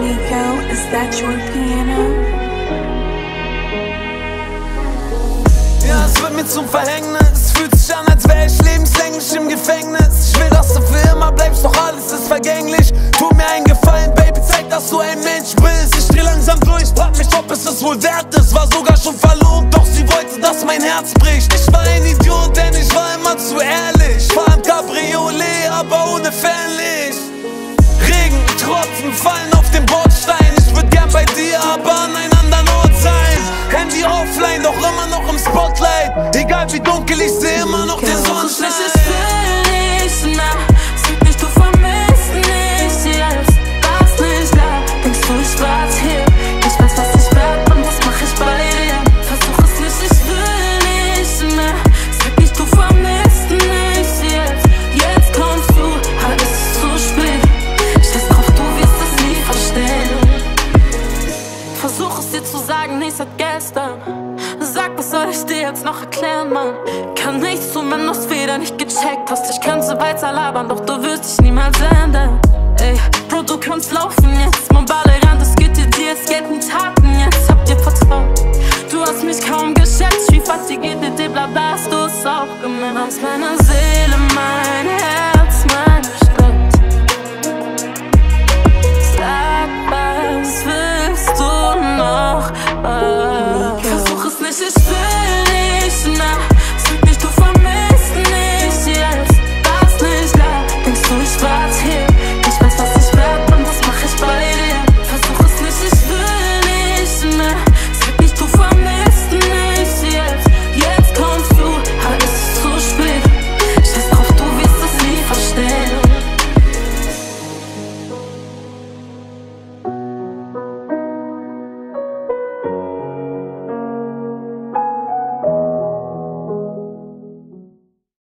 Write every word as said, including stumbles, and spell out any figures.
Nico, is that your piano? Ja, es wird mir zum Verhängnis. Fühlt sich an, als wäre ich lebenslänglich im Gefängnis. Ich will, dass du für immer bleibst, doch alles ist vergänglich. Tu mir einen Gefallen, Baby, zeig, dass du ein Mensch bist. Ich dreh langsam durch, frag mich, ob es das wohl wert ist. War sogar schon verlobt, doch sie wollte, dass mein Herz bricht. Ich war ein Idiot, denn ich war immer zu ehrlich. Fahr im Cabriolet, aber ohne Fernlicht. Regen, Tropfen fallen auf den Bordstein. Ich würd gern bei dir, aber an einem anderen Ort sein. Handy offline, doch immer noch im Spotlight. Egal wie dunkel, ich seh immer noch den Sonnenschein. Ich will nicht mehr, sag nicht, du vermisst mich jetzt. War's nicht da, denkst du, ich warte hier. Ich weiß, was ich werd und was mach ich bei dir. Versuch es nicht, ich will nicht mehr. Sag nicht, du vermisst mich jetzt. Jetzt kommst du, aber es ist zu spät. Scheiß drauf, du wirst es nie verstehen. Versuch es dir zu sagen, nicht seit gestern. Sag, was soll ich dir jetzt noch erklären, Mann? Kann nichts tun, wenn du's wieder nicht gecheckt hast. Ich könnte weiter labern, doch du wirst dich niemals ändern. Ey, Bro, du kannst laufen jetzt. Mein Ball ran, das geht dir, dir, es gelten Taten. Jetzt habt ihr vertraut. Du hast mich kaum geschätzt. Wie fatiguiert dir, bla bla, hast du es auch gemerkt. Aus meiner Seele